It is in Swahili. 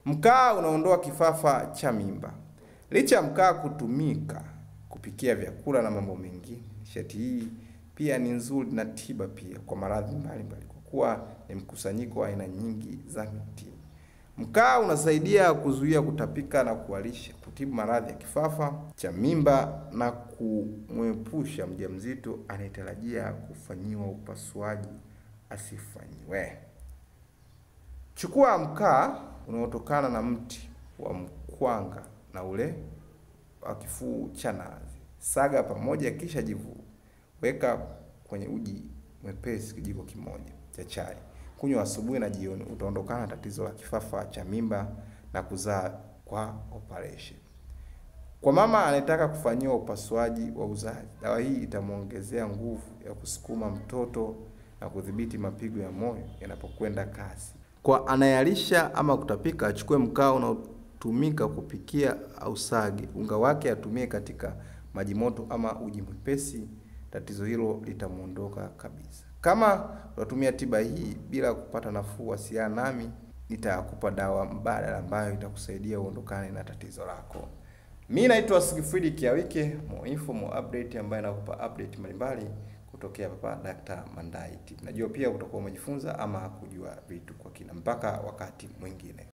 Mkaa unaondoa kifafa cha mimba. Licha ya mkaa kutumika kupikia vyakula na mambo mengine, nishati hii pia ni nzuri na tiba pia kwa maradhi mbalimbali kwa kuwa ni mkusanyiko wa aina nyingi za miti. Mkaa unasaidia kuzuia kutapika na kuharisha, kutibu maradhi ya kifafa cha mimba na kumwepusha mjamzito anayetarajia kufanyiwa upasuaji asifanyiwe. Chukua mkaa unaotokana na mti wa mkwanga na ule wa kifuu cha nazi. Saga pamoja kisha jivu. Weka kwenye uji mwepesi kijiko kimoja cha chai. Kunywa asubuhi na jioni, utaondokana na tatizo la kifafa cha mimba na kuzaa kwa operation. Kwa mama anayetaka kufanyiwa upasuaji wa uzazi, dawa hii itamuongezea nguvu ya kusukuma mtoto na kudhibiti mapigo ya moyo yanapokwenda kasi. Kwa anayeharisha ama kutapika, achukue mkaa unaotumika kupikia au sage. Unga wake atumie katika maji moto ama uji mwepesi, tatizo hilo litamuondoka kabisa. Kama unatumia tiba hii bila kupata nafuu, wasiliana nami, nitakupa dawa mbadala ambayo itakusaidia uondokane na tatizo lako. Mimi naitwa Sigfrid Kiawike, Moinfo update ambaye nakupa update mbalimbali kutokea hapa Dr. Mandai TV. Najua pia utakuwa umejifunza ama kujua vitu kwa kina. Mpaka wakati mwingine.